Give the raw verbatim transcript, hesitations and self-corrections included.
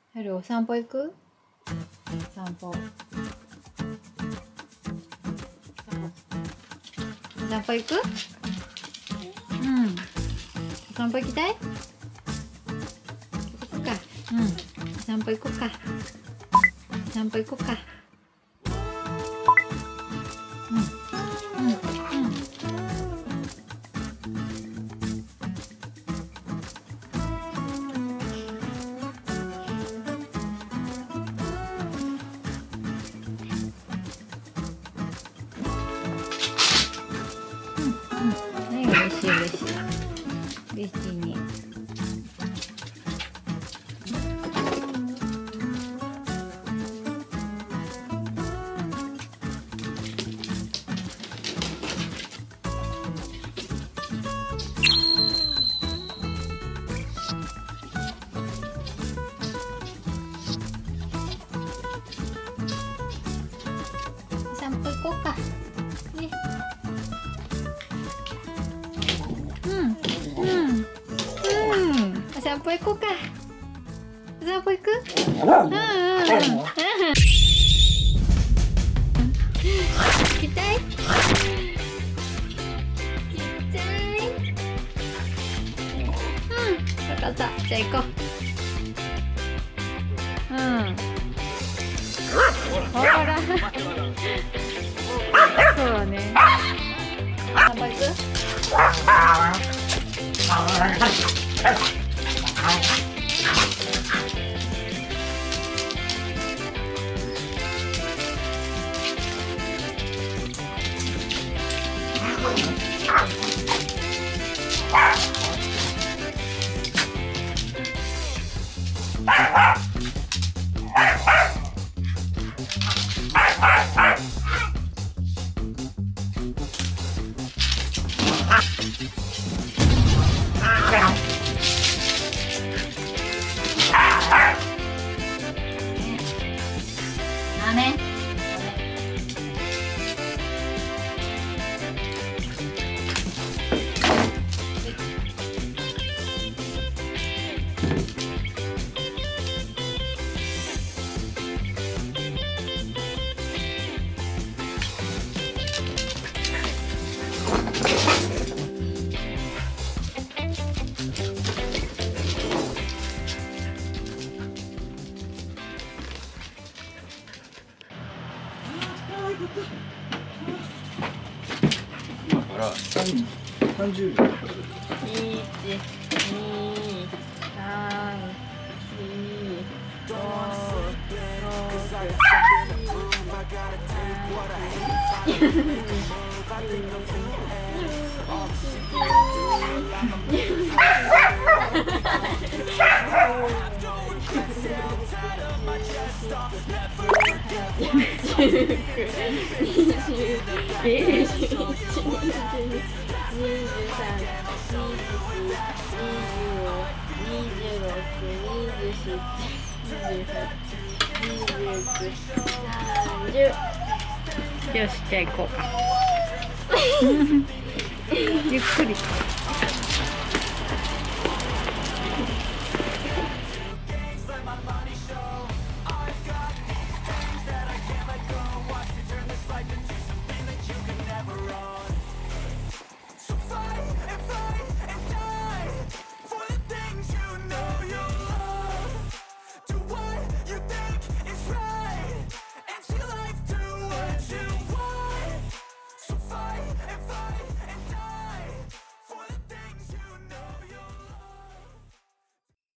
夜お散歩行く？散歩。お散歩行く？うん。お散歩行きたい？行こうか。うん。お散歩行こうか。お散歩行こうか。うん。うん。うん。はい、嬉しい嬉しい。嬉しいね。お散歩行こうか。ね。うん、うん、うん。お散歩行こうか。お散歩行く？うん、うん、うん。行きたい？行きたい？うん、わかった。じゃあ行こう。うん。ほら。そうね。お散歩行く？あね。 今からさんじゅうびょう。 いち、に、さん、し、ご、よし、じゃあ行こうか。ゆっくり。